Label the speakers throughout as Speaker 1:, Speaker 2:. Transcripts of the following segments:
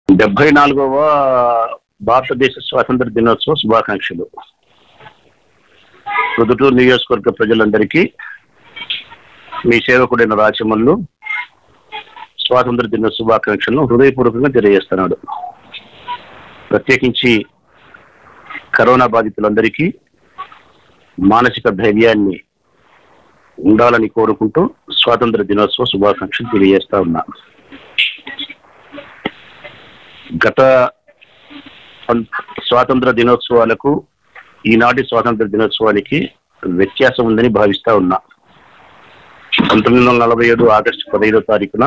Speaker 1: 74వ భారతదేశ స్వాతంత్ర దినోత్సవ శుభాకాంక్షలు. ప్రొద్దుటూరు నియోజకవర్గ ప్రజలందరికీ మీ సేవకుడైన రాచమల్లు స్వాతంత్ర దిన శుభాకాంక్షలను హృదయపూర్వకంగా తెలియజేస్తున్నాడు. ప్రత్యేకించి కరోనా బాధితులందరికీ మానసిక ధైర్యాన్ని ఉండాలని కోరుకుంటూ స్వాతంత్ర దినోత్సవ శుభాకాంక్షలు తెలియజేస్తా ఉన్నా. గత స్వాతంత్ర దినోత్సవాలకు ఈనాటి స్వాతంత్ర దినోత్సవానికి వ్యత్యాసం ఉందని భావిస్తా ఉన్నా. 1947 ఆగస్టు 15వ తారీఖున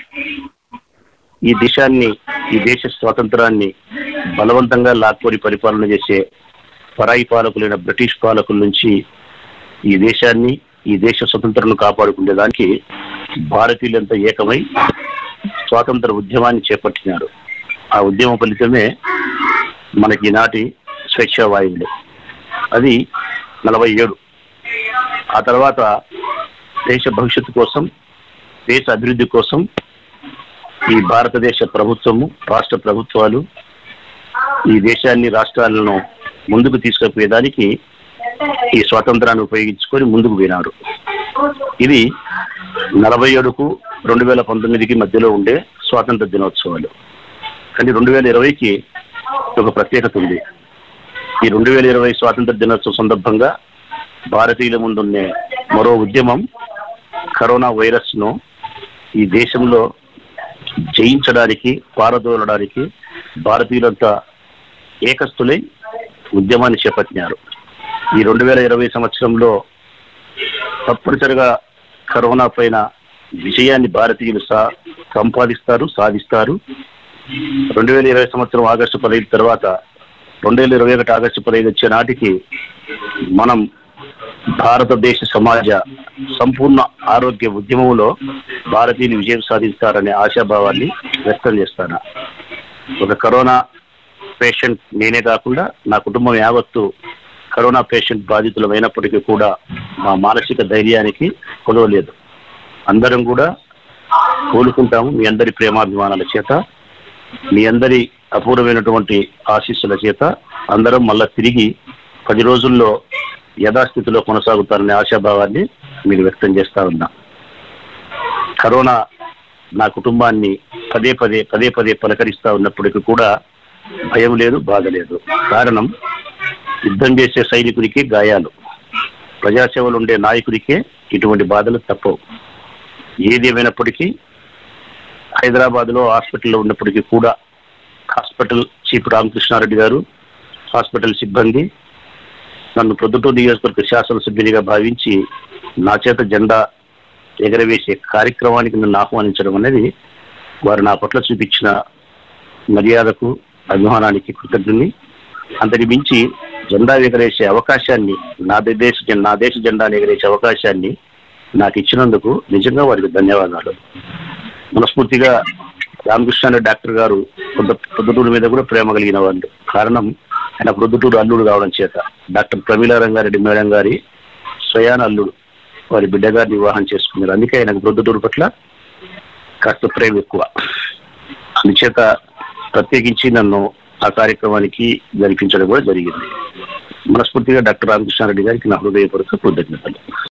Speaker 1: ఈ దేశ స్వాతంత్రాన్ని బలవంతంగా లాక్కోరి పరిపాలన చేసే పరాయి పాలకులైన బ్రిటిష్ పాలకుల నుంచి ఈ దేశాన్ని, ఈ దేశ స్వతంత్రాన్ని కాపాడుకునేదానికి భారతీయులంతా ఏకమై స్వాతంత్ర ఉద్యమాన్ని చేపట్టినారు. ఆ ఉద్యమ ఫలితమే మనకి ఈనాటి స్వేచ్ఛా వాయువులు. అది 47. ఆ తర్వాత దేశ భవిష్యత్తు కోసం, దేశ అభివృద్ధి కోసం ఈ భారతదేశ ప్రభుత్వము, రాష్ట్ర ప్రభుత్వాలు ఈ దేశాన్ని, రాష్ట్రాలను ముందుకు తీసుకుపోయేదానికి ఈ స్వాతంత్రాన్ని ఉపయోగించుకొని ముందుకు పోయినారు. ఇది 47కు 2019కి మధ్యలో ఉండే స్వాతంత్ర దినోత్సవాలు. కానీ 2020కి ఒక ప్రత్యేకత ఉంది. ఈ 2020 స్వాతంత్ర దినోత్సవం సందర్భంగా భారతీయుల ముందున్నే మరో ఉద్యమం కరోనా వైరస్ ను ఈ దేశంలో జయించడానికి, పారదోలడానికి భారతీయులంతా ఏకస్తులై ఉద్యమాన్ని చేపట్టినారు. ఈ 2020 సంవత్సరంలో తప్పనిసరిగా కరోనా పైన విజయాన్ని భారతీయులు సాధిస్తారు. 2020 సంవత్సరం ఆగస్టు 15 తర్వాత 2021 ఆగస్టు 15 వచ్చే నాటికి మనం భారతదేశ సమాజ సంపూర్ణ ఆరోగ్య ఉద్యమంలో భారతీయులు విజయం సాధిస్తారనే ఆశాభావాన్ని వ్యక్తం చేస్తాను. ఒక కరోనా పేషెంట్ నేనే కాకుండా నా కుటుంబం యావత్తు కరోనా పేషెంట్ బాధితులమైనప్పటికీ కూడా మా మానసిక ధైర్యానికి కొదవలేదు. అందరం కూడా కోలుకుంటాము. మీ అందరి ప్రేమాభిమానాల చేత, మీ అందరి అపూర్వమైనటువంటి ఆశీస్సుల చేత అందరం మళ్ళా తిరిగి 10 రోజుల్లో యథాస్థితిలో కొనసాగుతారనే ఆశాభావాన్ని మీరు వ్యక్తం చేస్తా ఉన్నా. కరోనా నా కుటుంబాన్ని పదే పదే పలకరిస్తా ఉన్నప్పటికీ కూడా భయం లేదు, బాధ లేదు. కారణం, యుద్ధం చేసే సైనికుడికి గాయాలు, ప్రజాసేవలు ఉండే నాయకుడికే ఇటువంటి బాధలు తప్పవు. ఏది ఏమైనప్పటికీ హైదరాబాద్లో హాస్పిటల్లో ఉన్నప్పటికీ కూడా హాస్పిటల్ చీఫ్ రామకృష్ణారెడ్డి గారు, హాస్పిటల్ సిబ్బంది నన్ను ప్రొద్దుటూరు నియోజకవర్గ శాసనసభ్యునిగా భావించి నా చేత జెండా ఎగరవేసే కార్యక్రమానికి నన్ను ఆహ్వానించడం అనేది వారు నా పట్ల చూపించిన మర్యాదకు, అభిమానానికి కృతజ్ఞుని. అంతటి మించి జెండా ఎగరేసే అవకాశాన్ని, నా దేశ జెండాను ఎగరేసే అవకాశాన్ని నాకు ఇచ్చినందుకు నిజంగా వారికి ధన్యవాదాలు. మనస్ఫూర్తిగా రామకృష్ణారెడ్డి డాక్టర్ గారు ప్రొద్దుటూరు మీద కూడా ప్రేమ కలిగిన వాళ్ళు. కారణం, ఆయన ప్రొద్దుటూరు అల్లుడు కావడం చేత. డాక్టర్ ప్రమీలా రంగారెడ్డి మేడం గారి స్వయాన అల్లుడు, వారి బిడ్డ గారిని వివాహం చేసుకున్నారు. అందుకే ఆయనకు ప్రొద్దుటూరు పట్ల కాస్త ప్రేమ ఎక్కువ. అందుచేత ప్రత్యేకించి నన్ను ఆ కార్యక్రమానికి జరిపించడం కూడా జరిగింది. మనస్ఫూర్తిగా డాక్టర్ రామకృష్ణారెడ్డి గారికి నా హృదయపూర్వక కృతజ్ఞతలు.